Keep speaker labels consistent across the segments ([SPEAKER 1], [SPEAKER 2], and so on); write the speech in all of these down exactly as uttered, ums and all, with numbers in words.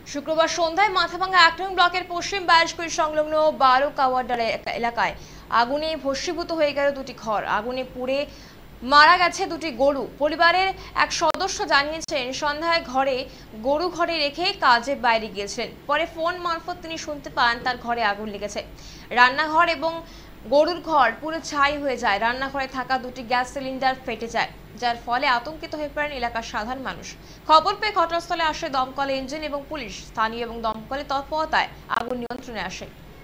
[SPEAKER 1] শুক্রবার সন্ধ্যায় মাথাভাঙ্গা এক নং ব্লকের পশ্চিম বাইশকুড়ি সংলগ্ন বারো কাওয়াডার এলাকায় আগুনে ভস্মীভূত হয়ে গেল দুটি ঘর। আগুনে পুড়ে মারা গেছে দুটি গরু। পরিবারের এক সদস্য জানিয়েছেন, সন্ধ্যায় ঘরে গরু ঘরে রেখে কাজে বাইরে গিয়েছিলেন। পরে ফোন মারফত তিনি শুনতে পান তার ঘরে আগুন লেগেছে। রান্নাঘর এবং গরুর ঘর পুরো ছাই হয়ে যায়। রান্নাঘরে থাকা দুটি গ্যাস সিলিন্ডার ফেটে যায়, যার ফলে আতঙ্কিত হয়ে পড়েন এলাকার সাধারণ মানুষ। খবর পেয়ে ঘটনাস্থলে আসে দমকল ইঞ্জিন এবং পুলিশ। স্থানীয় এবং দমকলের তৎপরতায় আগুন নিয়ন্ত্রণে আসে।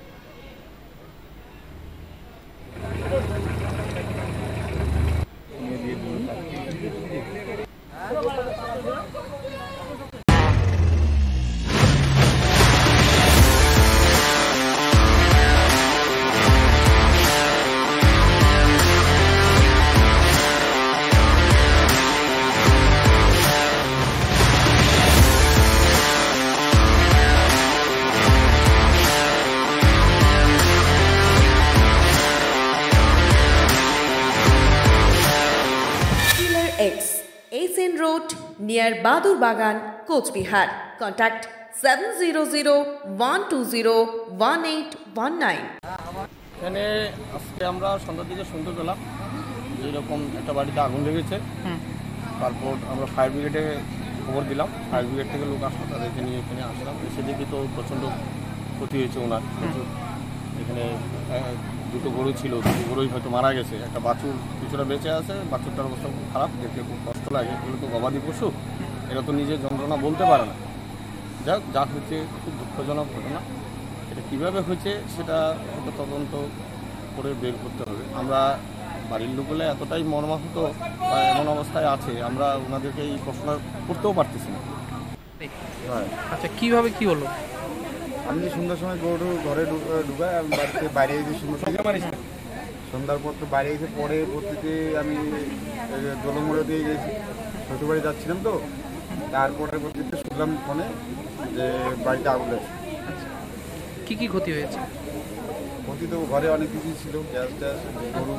[SPEAKER 2] Assam Road near Badur Bagan, Coach Bihar. Contact seven zero zero one two zero one eight one nine.
[SPEAKER 3] এখানে আজকে আমরা সন্ধ্যার দিকে শুনতে পেলাম যে এরকম একটা বাড়িতে আগুন লেগেছে। তারপর আমরা ফায়ার ব্রিগেডে খবর দিলাম। ফায়ার ব্রিগেড থেকে লোক আসলো, তাদেরকে নিয়ে এখানে আসলাম। এসে দেখি তো প্রচণ্ড ক্ষতি হয়েছে ওনার। এখানে দুটো গরু ছিল, দুটো গরুই হয়তো মারা গেছে। একটা বাছুর কিছুটা বেঁচে আছে, বাছুরটার অবস্থা খুব খারাপ, দেখতে খুব কষ্ট লাগে। এগুলো তো গবাদি পশু, এরা তো নিজের যন্ত্রণা বলতে পারে না। যাক, যা হচ্ছে খুব দুঃখজনক ঘটনা। এটা কীভাবে হয়েছে সেটা তদন্ত করে বের করতে হবে। আমরা বাড়ির লোকগুলো এতটাই মর্মাহত বা এমন অবস্থায় আছে, আমরা ওনাদেরকে এই প্রশ্ন করতেও পারতেছি না।
[SPEAKER 4] আচ্ছা, কীভাবে কী হলো?
[SPEAKER 5] আমি সন্ধ্যার সময় গরু ঘরে ঢুকাই, আমি বাড়িতে বাইরে এসে সুন্দর সন্ধ্যার পর তো বাইরে এসে পরে পরবর্তীতে আমি দোলমোড়ে দিয়ে গেছি, শ্বশুরবাড়ি যাচ্ছিলাম। তো তারপরে পরবর্তীতে শুনলাম ফোনে যে বাড়িতে আগুন লাগছে।
[SPEAKER 4] কী কী ক্ষতি হয়েছে?
[SPEAKER 5] ক্ষতি তো ঘরে অনেক কিছুই ছিল, গ্যাস ট্যাস, গরু।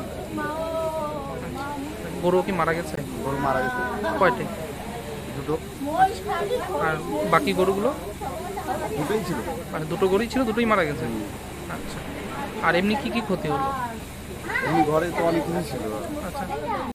[SPEAKER 4] গরু কি মারা গেছে?
[SPEAKER 5] গরু মারা গেছে।
[SPEAKER 4] কয়টি?
[SPEAKER 5] দুটো।
[SPEAKER 4] আর বাকি গরুগুলো?
[SPEAKER 5] দুটোই ছিল।
[SPEAKER 4] মানে দুটো গরুই ছিল, দুটোই মারা গেছে। আচ্ছা, আর এমনি কি কি ক্ষতি হলো?
[SPEAKER 5] এমনি ঘরে তো অনেক কিছু ছিল।
[SPEAKER 4] আচ্ছা।